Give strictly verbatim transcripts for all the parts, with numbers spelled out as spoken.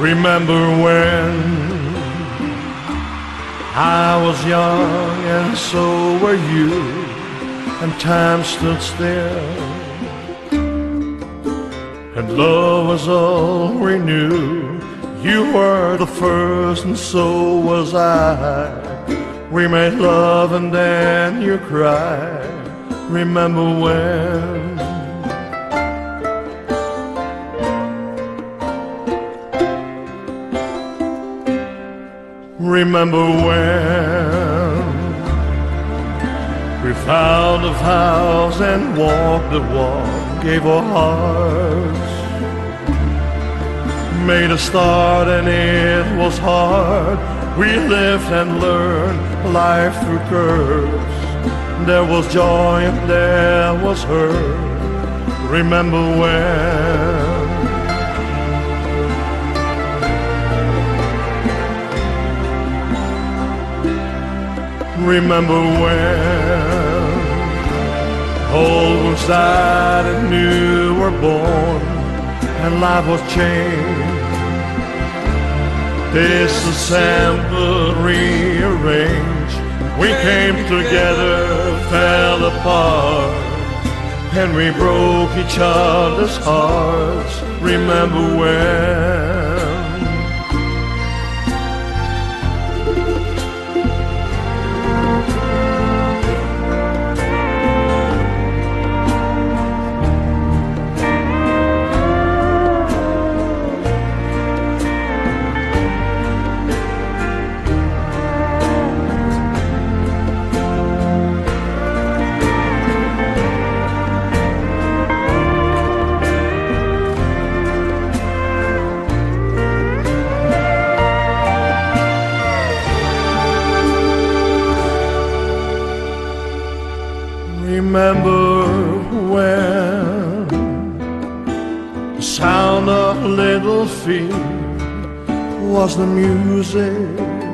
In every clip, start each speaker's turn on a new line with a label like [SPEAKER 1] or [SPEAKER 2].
[SPEAKER 1] Remember when I was young and so were you, and time stood still, and love was all we knew. You were the first and so was I. We made love and then you cried. Remember when? Remember when we found a house and walked the walk, gave our hearts, made a start and it was hard. We lived and learned life through curves. There was joy and there was hurt. Remember when? Remember when old ones died and new were born, and life was changed, disassembled, rearranged. We came together, fell apart, and we broke each other's hearts. Remember when? Remember when the sound of little feet was the music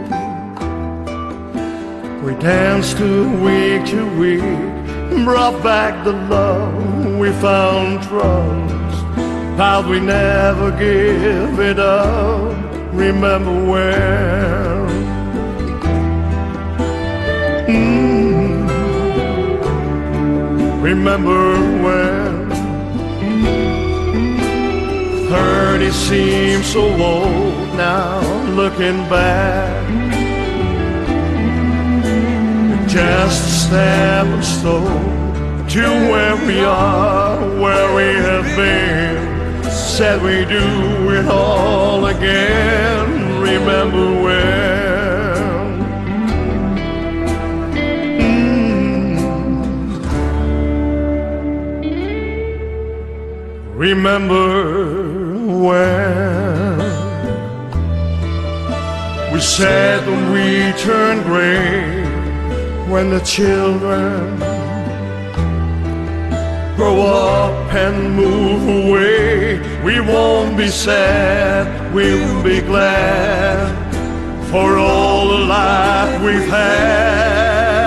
[SPEAKER 1] we danced to week to week, brought back the love we found trust, vowed we never give it up. Remember when? Mm. Remember when thirty seems so old now, looking back, just a stepping stone to where we are, where we have been. Said we do it all again. Remember when? Remember when we said when we turned gray, when the children grow up and move away, we won't be sad, we'll be glad for all the life we've had.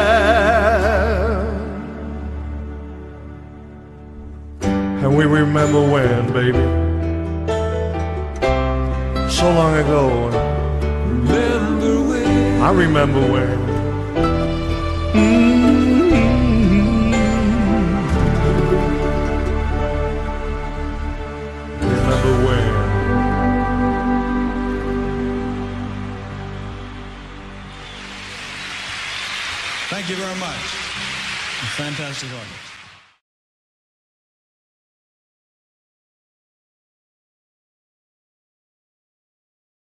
[SPEAKER 1] And we remember when, baby, so long ago.
[SPEAKER 2] Remember when?
[SPEAKER 1] I remember when. Mm-hmm. Remember when.
[SPEAKER 2] Thank you very much. A fantastic audience.